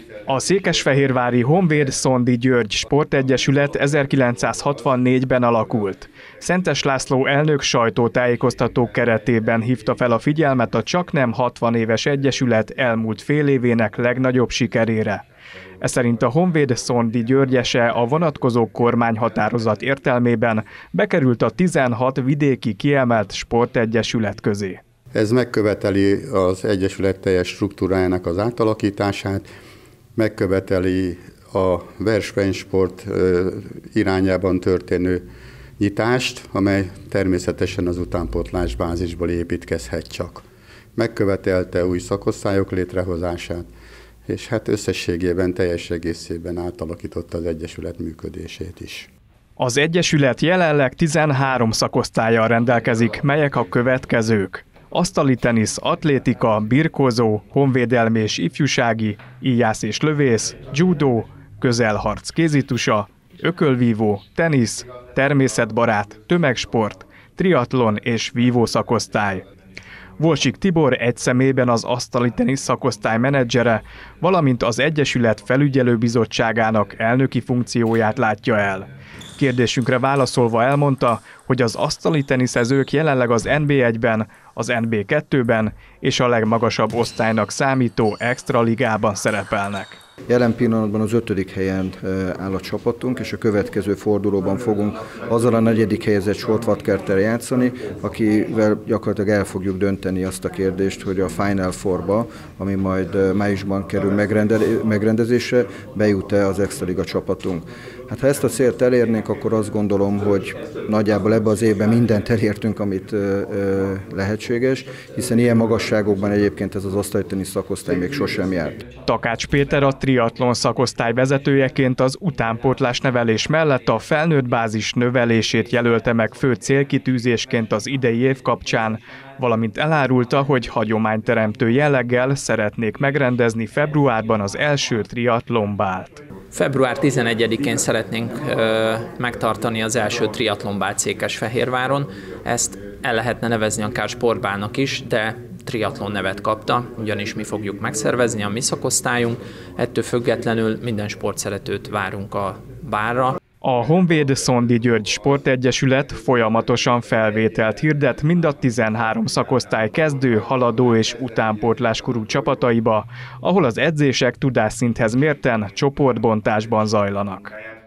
A székesfehérvári Honvéd-Szondi György Sportegyesület 1964-ben alakult. Szentes László elnök sajtótájékoztató keretében hívta fel a figyelmet a csaknem 60 éves egyesület elmúlt fél évének legnagyobb sikerére. Ez szerint a Honvéd-Szondi Györgyese a vonatkozó kormányhatározat értelmében bekerült a 16 vidéki kiemelt sportegyesület közé. Ez megköveteli az egyesület teljes struktúrájának az átalakítását, megköveteli a versenysport irányában történő nyitást, amely természetesen az utánpótlás bázisból építkezhet csak. Megkövetelte új szakosztályok létrehozását, és hát összességében teljes egészében átalakította az egyesület működését is. Az egyesület jelenleg 13 szakosztállyal rendelkezik, melyek a következők: asztali tenisz, atlétika, birkózó, honvédelmi és ifjúsági, íjász és lövész, judó, közelharc kézitusa, ökölvívó, tenisz, természetbarát, tömegsport, triatlon és vívó szakosztály. Volsik Tibor egy személyben az asztali tenisz szakosztály menedzsere, valamint az egyesület felügyelőbizottságának elnöki funkcióját látja el. Kérdésünkre válaszolva elmondta, hogy az asztali teniszezők jelenleg az NB1-ben, az NB2-ben és a legmagasabb osztálynak számító extraligában szerepelnek. Jelen pillanatban az 5. helyen áll a csapatunk, és a következő fordulóban fogunk azzal a 4. helyezett Soltvatkerttel játszani, akivel gyakorlatilag el fogjuk dönteni azt a kérdést, hogy a Final Four-ba, ami majd májusban kerül megrendezésre, bejut-e az Extraliga csapatunk. Hát ha ezt a célt elérnénk, akkor azt gondolom, hogy nagyjából ebben az évben mindent elértünk, amit lehetséges, hiszen ilyen magasságokban egyébként ez az asztalitenisz szakosztály még sosem járt. Takács Péter a triatlon szakosztály vezetőjeként az utánpótlás nevelés mellett a felnőtt bázis növelését jelölte meg fő célkitűzésként az idei év kapcsán, valamint elárulta, hogy hagyományteremtő jelleggel szeretnék megrendezni februárban az első triatlonbált. Február 11-én szeretnénk megtartani az első triatlonbált Székesfehérváron. Ezt el lehetne nevezni akár sportbálnak is, de triatlon nevet kapta, ugyanis mi fogjuk megszervezni a mi szakosztályunk. Ettől függetlenül minden sportszeretőt várunk a bálra. A Honvéd-Szondi György Sportegyesület folyamatosan felvételt hirdet mind a 13 szakosztály kezdő, haladó és utánpótláskorú csapataiba, ahol az edzések tudásszinthez mérten csoportbontásban zajlanak.